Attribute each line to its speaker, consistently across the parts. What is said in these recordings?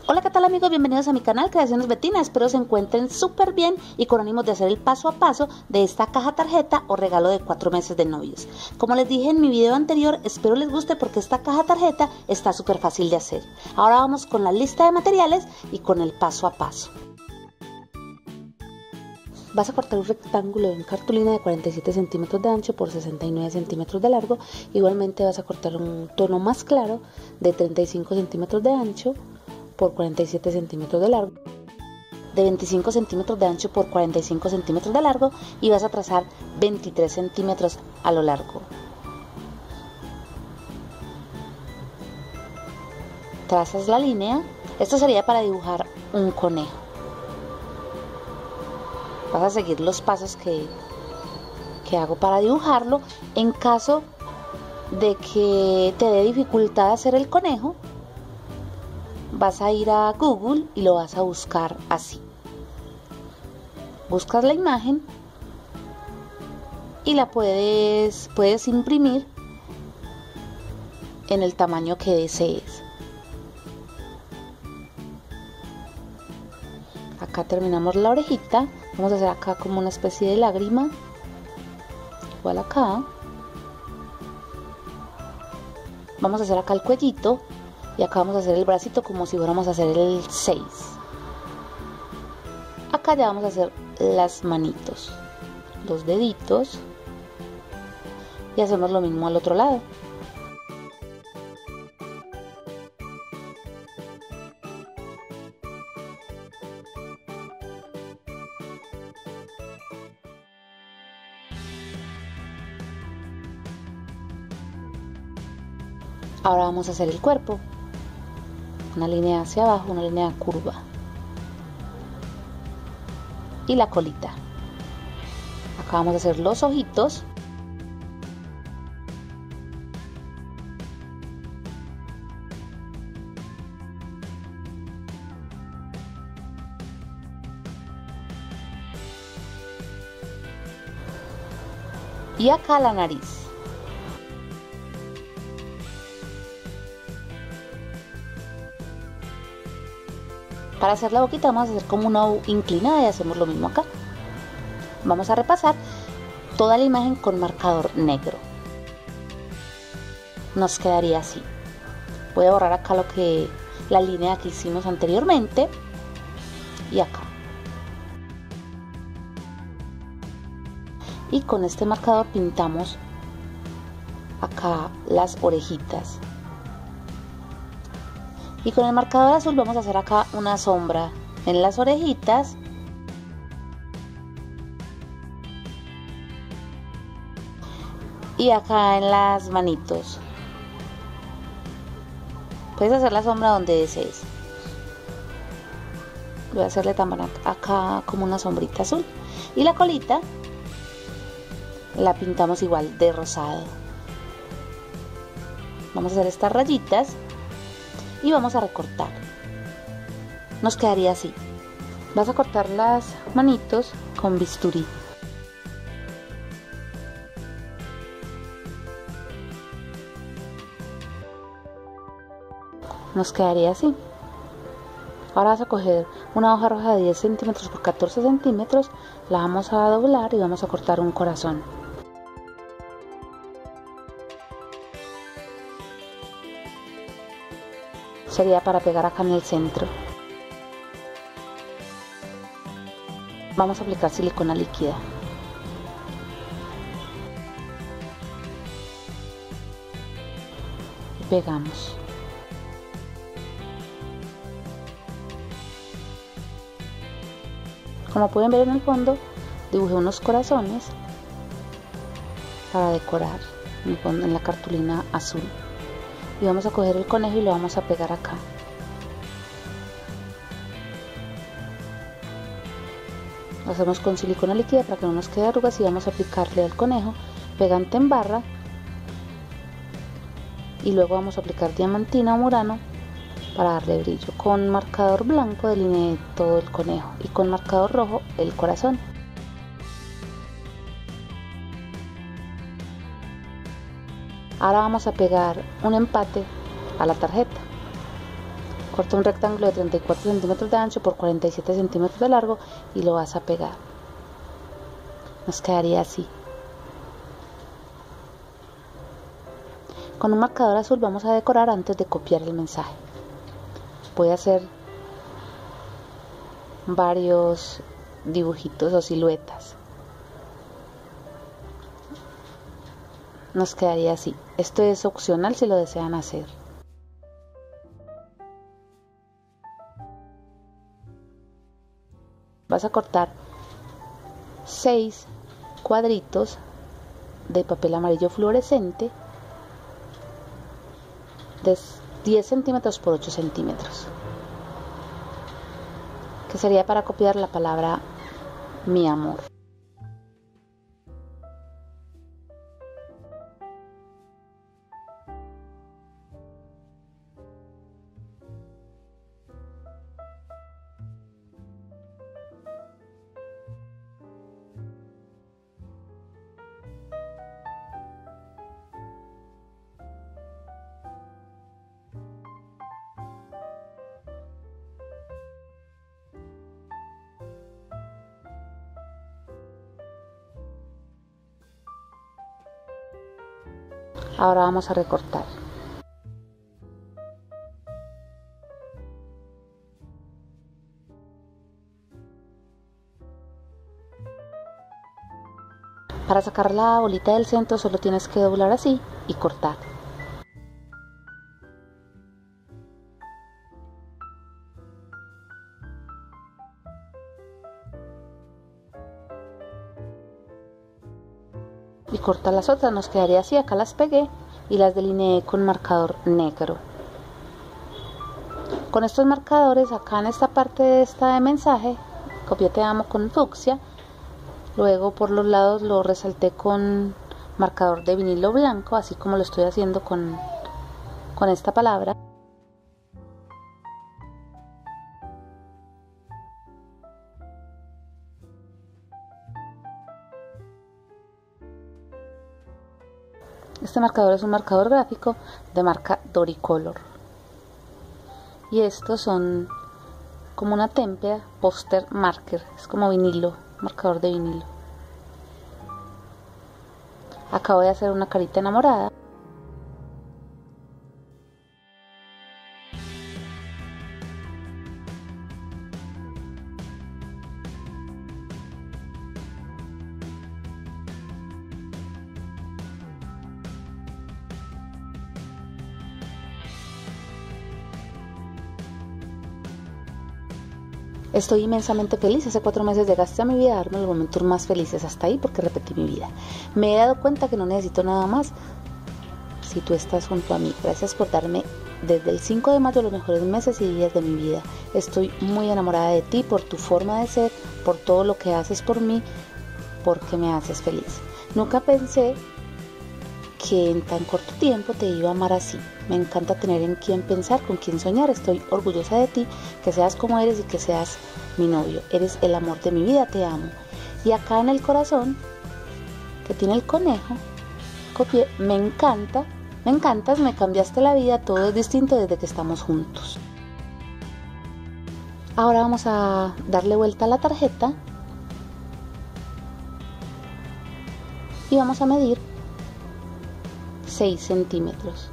Speaker 1: Hola, ¿qué tal amigos? Bienvenidos a mi canal Creaciones Betina. Espero se encuentren súper bien y con ánimos de hacer el paso a paso de esta caja tarjeta o regalo de 4 meses de novios. Como les dije en mi video anterior, espero les guste porque esta caja tarjeta está súper fácil de hacer. Ahora vamos con la lista de materiales y con el paso a paso. Vas a cortar un rectángulo en cartulina de 47 centímetros de ancho por 69 centímetros de largo. Igualmente vas a cortar un tono más claro de 35 centímetros de ancho por 47 centímetros de largo, de 25 centímetros de ancho por 45 centímetros de largo, y vas a trazar 23 centímetros a lo largo. Trazas la línea. Esto sería para dibujar un conejo. Vas a seguir los pasos que hago para dibujarlo. En caso de que te dé dificultad hacer el conejo, vas a ir a Google y lo vas a buscar así. Buscas la imagen y la puedes imprimir en el tamaño que desees. Acá terminamos la orejita. Vamos a hacer acá como una especie de lágrima. Igual acá. Vamos a hacer acá el cuellito. Y acá vamos a hacer el bracito como si fuéramos a hacer el 6. Acá ya vamos a hacer las manitos, los deditos. Y hacemos lo mismo al otro lado. Ahora vamos a hacer el cuerpo. Una línea hacia abajo, una línea curva. Y la colita. Acá vamos a hacer los ojitos. Y acá la nariz. Para hacer la boquita vamos a hacer como una U inclinada y hacemos lo mismo acá. Vamos a repasar toda la imagen con marcador negro. Nos quedaría así. Voy a borrar acá la línea que hicimos anteriormente y acá. Y con este marcador pintamos acá las orejitas. Y con el marcador azul vamos a hacer acá una sombra en las orejitas. Y acá en las manitos. Puedes hacer la sombra donde desees. Voy a hacerle también acá como una sombrita azul. Y la colita la pintamos igual de rosado. Vamos a hacer estas rayitas. Y vamos a recortar. Nos quedaría así. Vas a cortar las manitos con bisturí. Nos quedaría así. Ahora vas a coger una hoja roja de 10 centímetros por 14 centímetros. La vamos a doblar y vamos a cortar un corazón. Sería para pegar acá en el centro. Vamos a aplicar silicona líquida. Y pegamos. Como pueden ver en el fondo, dibujé unos corazones para decorar en la cartulina azul. Y vamos a coger el conejo y lo vamos a pegar acá. Lo hacemos con silicona líquida para que no nos quede arrugas y vamos a aplicarle al conejo pegante en barra. Y luego vamos a aplicar diamantina o murano para darle brillo. Con marcador blanco delineé todo el conejo y con marcador rojo el corazón. Ahora vamos a pegar un empate a la tarjeta. Corta un rectángulo de 34 centímetros de ancho por 47 centímetros de largo y lo vas a pegar. Nos quedaría así. Con un marcador azul vamos a decorar antes de copiar el mensaje. Voy a hacer varios dibujitos o siluetas. Nos quedaría así. Esto es opcional si lo desean hacer. Vas a cortar 6 cuadritos de papel amarillo fluorescente de 10 centímetros por 8 centímetros, que sería para copiar la palabra mi amor. Ahora vamos a recortar. Para sacar la bolita del centro solo tienes que doblar así y cortar. Y corta las otras, nos quedaría así. Acá las pegué y las delineé con marcador negro. Con estos marcadores, acá en esta parte de esta mensaje, copié te amo con fucsia. Luego por los lados lo resalté con marcador de vinilo blanco, así como lo estoy haciendo con esta palabra. Este marcador es un marcador gráfico de marca Doricolor. Y estos son como una témpera, poster marker, es como vinilo, marcador de vinilo. Acá voy a hacer una carita enamorada. Estoy inmensamente feliz. Hace 4 meses llegaste a mi vida a darme los momentos más felices. Hasta ahí porque repetí mi vida. Me he dado cuenta que no necesito nada más si tú estás junto a mí. Gracias por darme desde el 5 de mayo los mejores meses y días de mi vida. Estoy muy enamorada de ti, por tu forma de ser, por todo lo que haces por mí, porque me haces feliz. Nunca pensé que en tan corto tiempo te iba a amar así. Me encanta tener en quién pensar, con quién soñar. Estoy orgullosa de ti, que seas como eres y que seas mi novio. Eres el amor de mi vida, te amo. Y acá en el corazón, que tiene el conejo, copié, me encantas, me cambiaste la vida, todo es distinto desde que estamos juntos. Ahora vamos a darle vuelta a la tarjeta y vamos a medir 6 centímetros.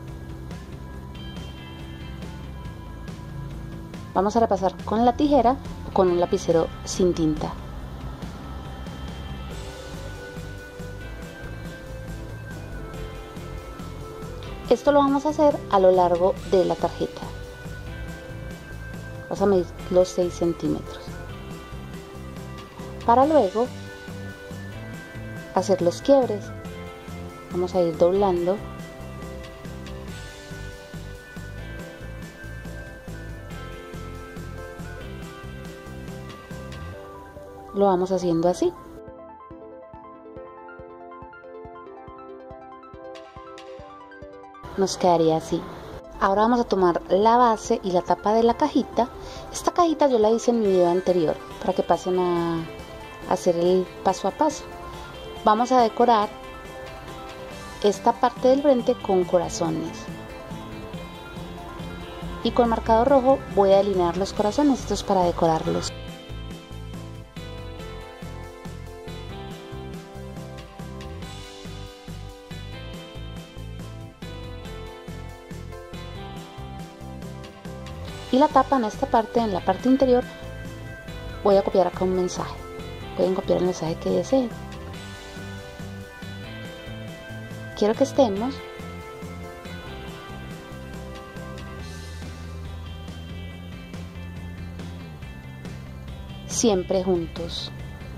Speaker 1: Vamos a repasar con la tijera o con un lapicero sin tinta. Esto lo vamos a hacer a lo largo de la tarjeta. Vas a medir los 6 centímetros. Para luego hacer los quiebres. Vamos a ir doblando. Lo vamos haciendo así. Nos quedaría así. Ahora vamos a tomar la base y la tapa de la cajita. Esta cajita yo la hice en mi video anterior para que pasen a hacer el paso a paso. Vamos a decorar esta parte del frente con corazones. Y con marcador rojo voy a delinear los corazones, estos para decorarlos. Y la tapa, en esta parte, en la parte interior, voy a copiar acá un mensaje. Pueden copiar el mensaje que deseen. Quiero que estemos siempre juntos.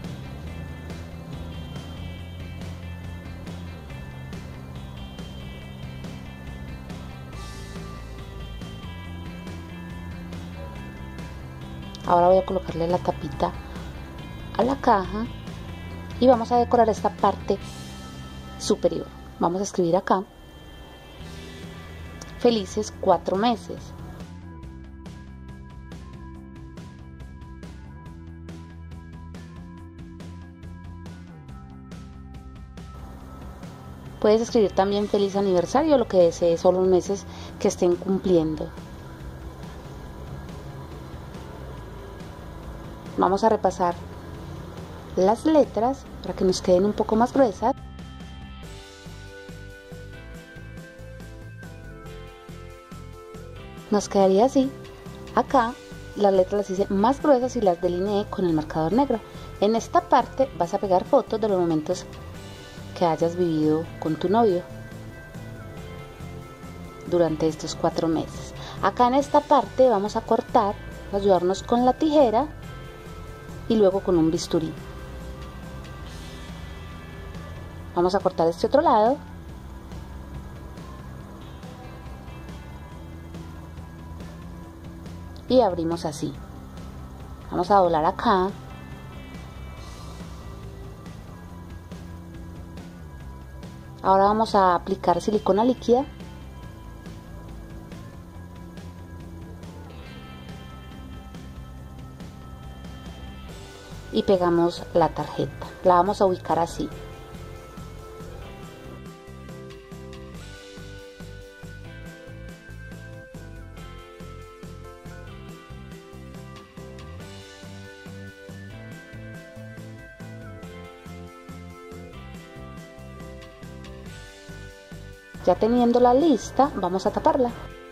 Speaker 1: Ahora voy a colocarle la tapita a la caja y vamos a decorar esta parte superior. Vamos a escribir acá: felices 4 meses. Puedes escribir también feliz aniversario, lo que desees, o los meses que estén cumpliendo. Vamos a repasar las letras para que nos queden un poco más gruesas. Nos quedaría así. Acá las letras las hice más gruesas y las delineé con el marcador negro. En esta parte vas a pegar fotos de los momentos que hayas vivido con tu novio durante estos 4 meses. Acá en esta parte vamos a cortar, ayudarnos con la tijera y luego con un bisturí. Vamos a cortar este otro lado. Y abrimos así. Vamos a doblar acá. Ahora vamos a aplicar silicona líquida. Y pegamos la tarjeta. La vamos a ubicar así. Ya teniéndola lista, vamos a taparla.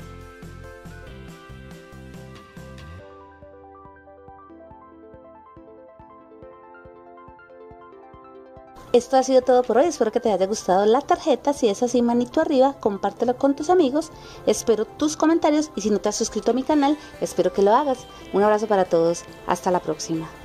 Speaker 1: Esto ha sido todo por hoy, espero que te haya gustado la tarjeta. Si es así, manito arriba, compártelo con tus amigos, espero tus comentarios y si no te has suscrito a mi canal, espero que lo hagas. Un abrazo para todos, hasta la próxima.